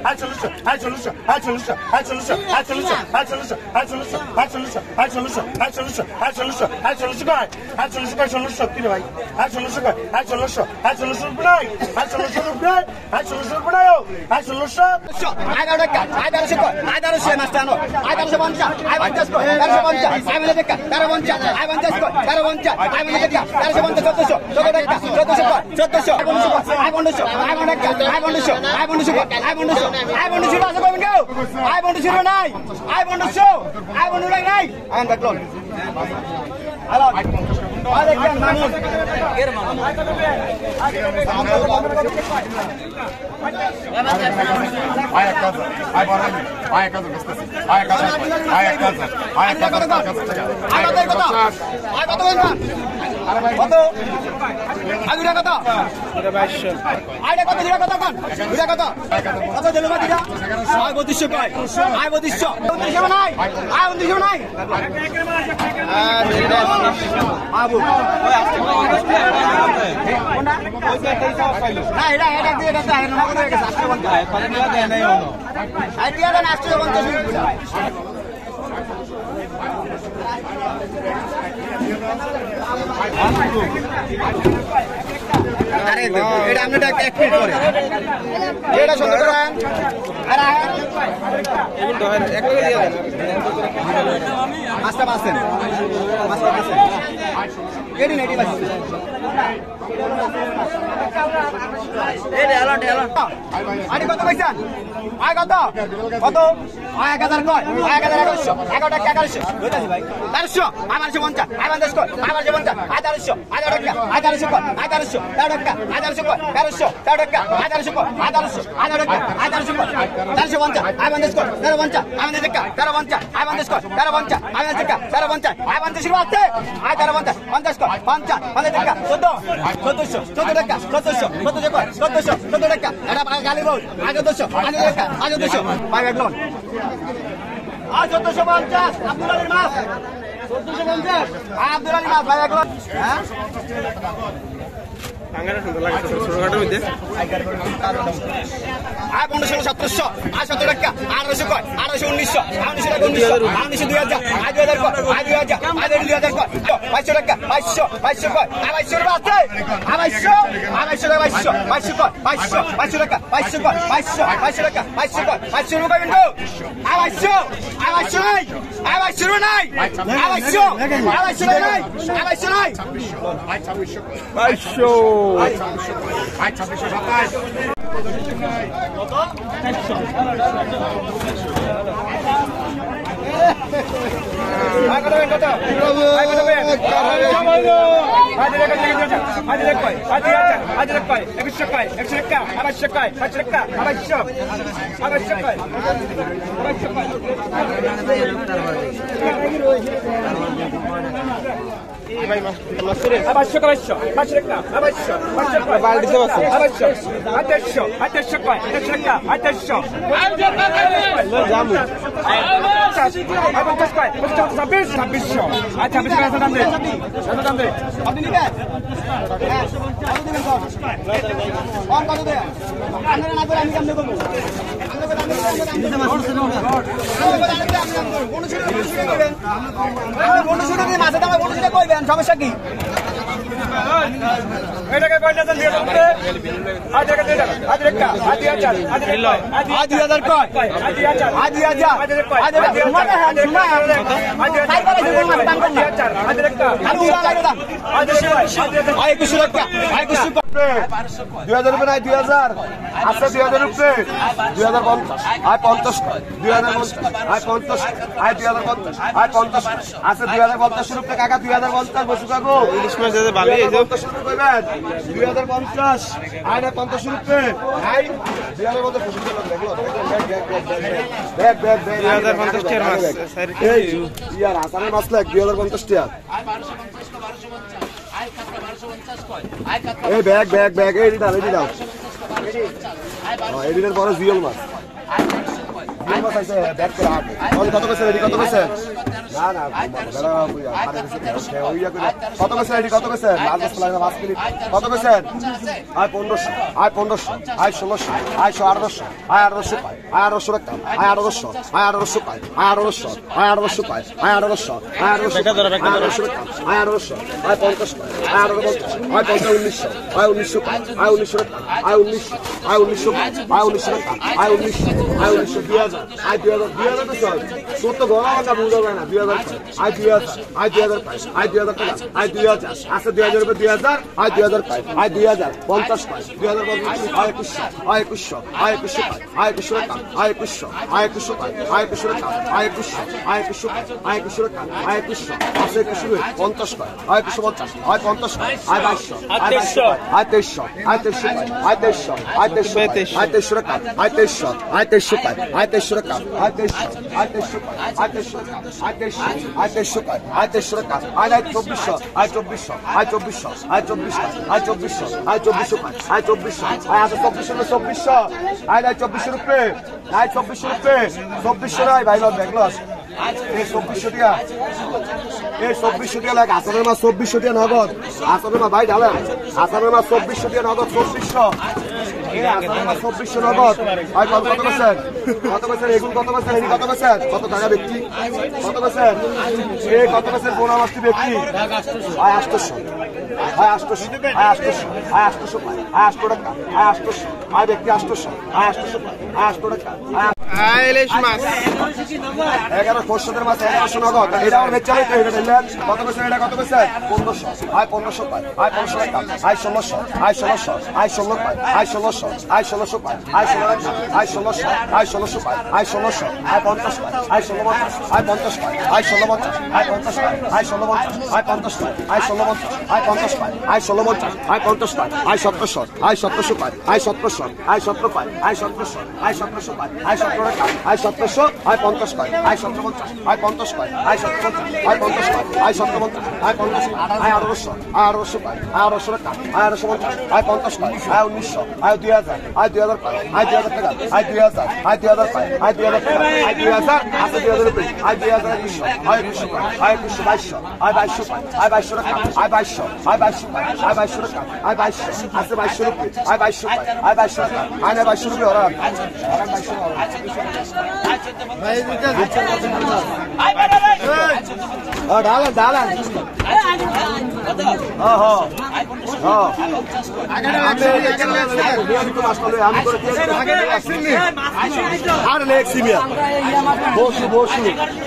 আয় 1400 আয় 1400 আয় 1400 আয় 1400 আয় 1400 আয় 1400 আয় 1400 আয় 1400 আয় 1400 আয় 1400 আয় 1400 আয় 1400 কয় আয় 1400 কয় 1600 কি রে ভাই আয় 1600 কয় আয় 1600 আয় 1600 রুপিয়ে আয় 1600 রুপিয়ে আয় 1600 রুপিয়ে আয় 1600 আয় 11 টাকা আয় 1300 কয় আয় 1300 মাস্টার আনো আয় 1350 আয় 50 কয় 1350 আয় 50 টাকা 1350 আয় 50 কয় 1350 আয় 50 টাকা 1350 1400 14 টাকা 1400 কয় 1400 আয় 1500 আয় 1500 আয় 1500 আয় 1500 কয় আয় 1500 আয় 1500 আছে কই গো আয় 1500 নাই আয় 1500 আয় 1500 নাই আয় ব্যাকলন হ্যালো আরে কেন মামুন এর Mamun Aia casa, ai barani, aia casa găsăți, aia casa, aia casa, aia casa, আয় কত কত আয় কত বলবা কত আগুরা কত আয়টা কত দিরা কত কোন দিরা কত কত দিলো মা দিরা আয় 3200 কয় আয় 3200 নাই আয় 3200 নাই আবু ওই আসছে কোনটা না এটা এটা দিয়ে এটা না নগদ হয়ে গেছে আসছে বন্ধ হয় পারে নিয়া দেয় নাই হলো আই টিয়া দেন আসছে বন্ধ আরে এটা আমরা এক মিনিট পরে এটা সুন্দর করেন আরে এখন তো এক করে দিয়ে দেন মাছটা পাচ্ছেন মাছটা পাচ্ছেন এডি নেডি পাচ্ছেন এডি আলো ঢেলো আরে কত পয়সা আয় কত কত আয় 1000 কয় আয় 1100 11 টাকা 1100 কইতাছি ভাই 1300 আমার 50 আয় 50 কয় আমার 50 আয় 1300 আয় টাকা আয় 1300 কয় আয় 1300 টাকা আয় 1300 কয় 1300 টাকা আয় 1300 কয় আয় 1300 আয় টাকা আয় 1300 কয় 1350 আয় 50 কয় 1350 আয় 50 টাকা 1350 আয় 50 কয় 1350 আয় 50 টাকা 1350 আয় 50 এর বাতে আয় 1350 50 কয় 50 50 টাকা 14 1400 টাকা 1400 14 কয় 1400 টাকা এটা গালি বল আয় 1400 আয় টাকা আয় 1400 পাই ব্যাকলন আয় 1450 আব্দুল আলীর মাছ 1450 আয় আব্দুল আলীর মাছ ভাই ব্যাকলন হ্যাঁ আঙ্গারা সুন্দর লাগে ছোটখাটোর মধ্যে আয় 1500 1700 আয় 17 টাকা 1800 কয় 1800 1900 1900 টাকা 1900 আয় 2000 কয় আয় 2000 আয় 2000 কয় 2200 টাকা 2200 কয় আয় 2200 এর বাতে আয় 2200 টাকা 2200 কয় 2200 টাকা 2200 কয় 2200 টাকা 2200 কয় 2200 টাকা বিন্দু আয় 2200 আয় 2200 নাই আয় 2200 নাই আয় 2200 নাই আয় 2200 নাই 2200 ai 2627 আয় কত কত আয় কত আজ রেখা দিয়ে যাচ্ছে আজ রেখা কয় আজ রেখা কয় 100 কয় 100 টাকা 200 কয় 500 টাকা 200 কয় 200 কয় এই ভাই মাছ করে 500 কয় 500 টাকা 500 কয় বালতিতে আছে 500 800 কয় 100 টাকা 800 জামু 50 কয় 2600 আচ্ছা 26 টাকা দাম দে আপনি নিবেন হ্যাঁ কত দিবেন কোন কত দেন আপনারা না করে আমি কেমনে করব সমস্যা কি এটাকে কয়টা দিয়ে দেবে আজ টাকা দিয়ে দাও আজ রেখা আজ 2000 আজ 2000 কয় আজ 2000 আজ 2000 আজ মানে হ্যাঁ শুনা আজ কাই করে দিব না দাম কর না আজ রেখা আজ উড়া লাগে দাম আজ 2100 টাকা 2100 2000 रुपये নাই 2000 আচ্ছা 2000 रुपये 2050 আয় 50 2050 আয় 50 আয় 2050 আয় 50 আচ্ছা 2050 रुपये কাকা 2050 বসু কাকু ইলিশ মাছ আছে ভালো এই যে 50 रुपये কইবেন 2050 আয় না 50 रुपये আই 2050 খুশি করে দেখলো দেখ 2050 টাকার মাছ স্যার এই ইয়ার আসামের মাছ লাগ 2050 টাকা এই ব্যাগ এই দাও এডিটার পরে জিওল মাছ আছে ব্যাগ করে কত কত কত কত বেছেন এটি কত বেছেন লাল বস্তা লাগে 5 মিনিট কত বেছেন আয় 1500 আয় 1500 আয় 1600 আয় 1800 আয় 1800 পায় আয় 1800 টাকা আয় 1800 আয় 1800 পায় আয় 1800 আয় 1800 পায় আয় 1800 আয় 1800 আয় 1800 আয় 50 পায় আয় 1850 আয় 1900 আয় 1900 পায় আয় 1900 টাকা আয় 1900 আয় 1900 পায় আয় 1900 টাকা আয় 1900 আয় 1900 2000 আয় 2000 2000 তো চল তোর তো গলা কথা বুঝা যায় না 2000 আয় 2000 আয় 2000 পায় আয় 2000 টাকা আয় 2000 আছে 2000 রুপয়ে 2000 আয় 2000 পায় আয় 2000 50 পায় 2000 আয় 2100 আয় 2100 আয় 2100 পায় আয় 2100 টাকা আয় 2100 আয় 2100 পায় আয় 2100 টাকা আয় 2100 আয় 2100 পায় আয় 2100 টাকা আয় 2100 আছে 2100 50 পায় আয় 150 আয় 50 পায় আয় 2200 আয় 2200 আয় 2300 আয় 2300 পায় আয় 2300 আয় 2300 আয় 2300 টাকা আয় 2300 আয় 2300 পায় আয় 2300 টাকা আয় 2300 আয় 2300 পায় আয় 2300 আয় 2300 আয় 2300 পায় আয় 2300 টাকা আয় 2400 আয় 2400 আয় 2400 আয় 2400 আয় 2400 আয় 2400 পায় আয় 2400 আয় 2400 আয় 2400 রুপয়ে আয় 2400 রুপয়ে 2400 রায় ভাই লন ব্যাগলস এই 2400 টাকা এই 2400 টাকা লাগে আসলে মা 2400 টাকা নগদ আসলে মা ভাই ঢালেন আসলে মা 2400 টাকা নগদ 2400 এই আসলে মা 2400 নগদ ভাই কত বেছেন এগুলো কত বেছেন এই কত বেছেন কত টাকা ব্যক্তি কত বেছেন এই কত বেছেন কোন মাছটি ব্যক্তি আয় 800 আয় 800 আয় 800 আয় 800 পায় আয় 800 টাকা আয় 800 আয় ব্যক্তি 800 আয় 800 পায় আয় 800 টাকা আয় ইলিশ মাছ 11 খোরশেদের মাছ 1100 নগদ এটা আর বেচালে তো এটা দিলেন কত বেছেন এটা কত বেছেন 1500 আয় 1500 পায় আয় 1500 টাকা আয় 1600 আয় 1600 আয় 16 পায় আয় 1600 আয় 1600 পায় আয় 16 আয় 1600 আয় 1600 পায় আয় 1600 আয় 50 পায় আয় 16 আয় 50 পায় আয় 16 আয় 50 পায় আয় 16 আয় 50 পায় আয় 16 আয় 50 পায় আয় 16 আয় 50 পায় আয় 1700 আয় 1700 পায় আয় 1700 আয় 17 পায় আয় 1700 আয় 1700 পায় আয় 17 টাকা আয় 1700 আয় 50 পায় আয় 17 আয় 50 পায় আয় 17 আয় 50 পায় আয় 17 আয় 50 আয় 1800 আয় 1800 পায় আয় 1800 টাকা আয় 1850 আয় 50 পায় আয় 1900 আয় 2000 আয় 2000 পায় আয় 2000 টাকা আয় 2000 আয় 2000 পায় আয় 2000 টাকা আয় 2000 আছে 2000 রুপয়ে আয় 2000 2100 আয় 2100 পায় আয় 2100 2200 আয় 2200 পায় আয় 2200 টাকা আয় 2200 আয় 2200 পায় আয় 2200 টাকা আয় 2200 আছে 2200 রুপয়ে আয় 2200 পায় আয় 2200 টাকা আয় না 2200 রুপয়ে ওরা 2200 ডালান ডালান আর লেক্সিমিয়া বসু বসু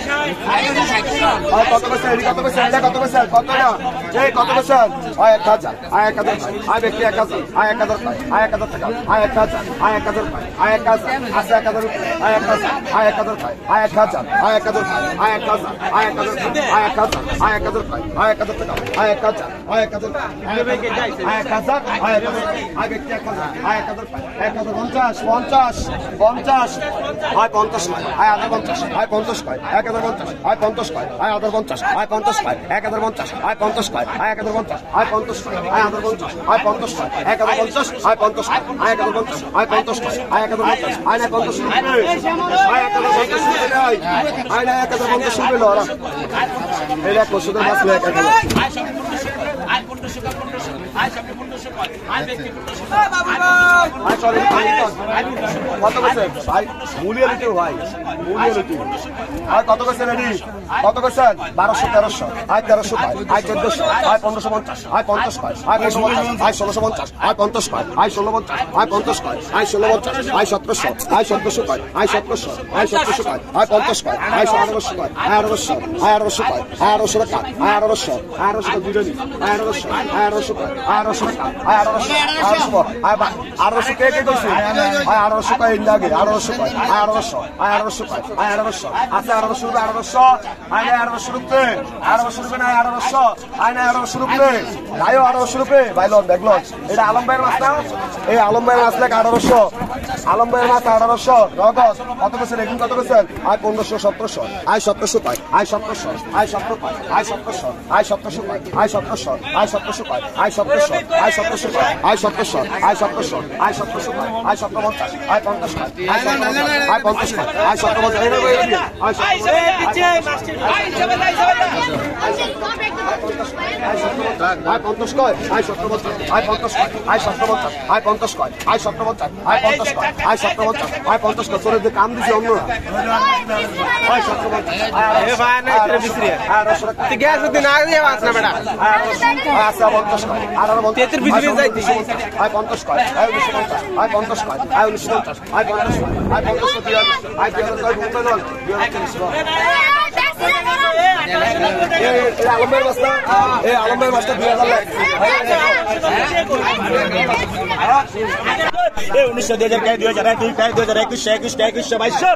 কত বছর কত বছর কত বছর কত না এই কত বছর আয় 1000 আয় 1000 আয় ব্যক্তি 1000 আয় 1000 আয় 1000 টাকা আয় 1000 আয় 1000 আয় 1000 আছে 1000 আয় 1000 আয় 1000 আয় 1000 আয় 1000 আয় 1000 আয় 1000 আয় 1000 আয় 1000 আয় 1000 টাকা আয় 1000 আয় 1000 আয় 1000 আয় 1000 আয় ব্যক্তি 1000 আয় 1000 1050 50 50 আয় 50 আয় 50 আয় 50 পায় 1050 আয় 50 পায় আয় 50 আয় 50 পায় 1050 আয় 50 পায় আয় 1050 আয় 50 পায় আয় 1050 আয় 50 পায় 1050 আয় 50 পায় আয় 1050 আয় 50 পায় আয় 1050 আয় না 50 আয় 1050 আয় না 1050 শুনবে লরা এই এক বছর মাস লেখ আয় 1500 আয় 1500 আয় 1500 আয় ব্যক্তি 1500 আয় চলে কত বছর ভাই মূল্য লিটে ভাই মূল্য লিটে আর কত বছর রেডি কত বছর 1200 1300 আয় 1300 পায় আয় 1400 আয় 1550 আয় 50 পায় আয় 1550 আয় 1650 আয় 50 পায় আয় 1650 আয় 50 পায় আয় 1650 আয় 1700 আয় 1700 পায় আয় 1700 আয় 1700 পায় আয় 50 পায় আয় 1800 পায় আয় 1800 আয় 1800 পায় আয় 1800 টাকা আয় 1800 আয় 1800 দুটো দিন আয় 1800 আয় 1800 পায় আয় 1800 টাকা আয় 1800 আয় 1800 কে কে কইছে আয় 1800 পায় লাগে 1800 পায় আয় 1800 আয় 1800 পায় আয় 1800 আছে 1800 রুপয়ে 1800 আয় 1800 রুপয়ে 1800 রুপয়ে না 1800 আয় না 1800 রুপয়ে আয় 1800 রুপয়ে ভাইলন দেখলন এটা আলম ভাইয়ের মাছ না এই আলম ভাইয়ের মাছ লাগে 1800 আলম ভাইয়ের মাছ 1800 নগদ কত বছর এখন কত বছর আয় 1500 1700 আয় 1700 পায় আয় 1700 আয় 1700 পায় আয় 1700 আয় 1700 পায় আয় 1700 আয় 1700 পায় আয় 1700 আয় 1700 পায় আয় 1700 আয় 1700 আয় 1700 কয় আয় 1750 আয় 50 কয় আয় 50 কয় আয় 1750 এই রকম আয় 50 কয় আয় 1750 আয় 50 কয় আয় 1750 আয় 50 কয় আয় 1750 আয় 50 কয় আয় 1750 আয় 50 কয় তোরে যে কাম দিছি অন্যরা আয় 1750 এ ভাই না ইতরে বিসরি আয় 1800 টাকা তুই গ্যাস দিন আগে দিয়ে বাস না বেটা আচ্ছা 50 কয় আর তেত্রিশ বিসরি যাইতি আয় 50 কয় আয় 1950 আয় 50 কয় আয় 1950 আয় 50 কয় আয় 50 কয় আয় 2000 কয় ঘুরতে লল 2030 আলমের বস্তা এই আলমের বস্তা 2000 লাখ 1900 2000 2021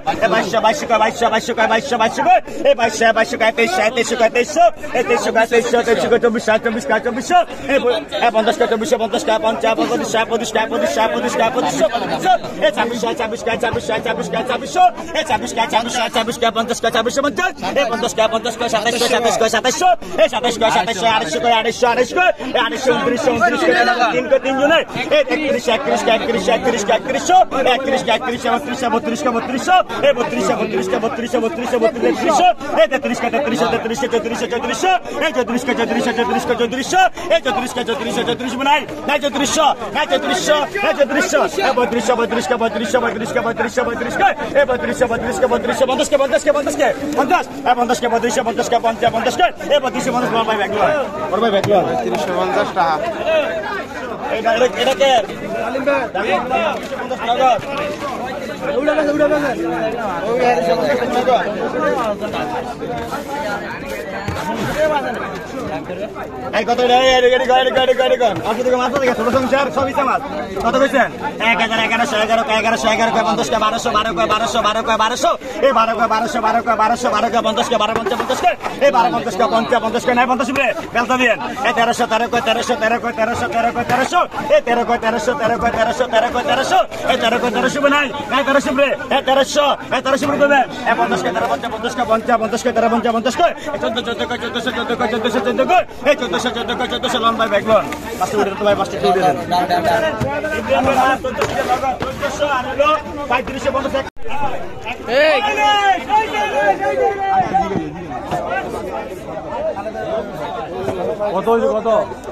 এই কত ছোট সংসার সবই সমাজ কত কইছেন 1000 1100 11 50 1200 এই 12 50 এই 12 50 নাই 50 রে বেলতা দেন এই 1300 এই 13 1300 বানাই এই 1300 রে এই 1300 রে দেবেন এই 50 এই 14 লন ভাই ব্যাগলন পাঁচটা উঠে তো ভাই পাঁচটা উঠে দেন 1400 আর হলো 3550 এই কত হইছে কত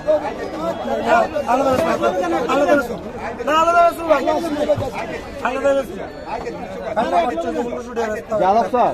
যাদব স্যার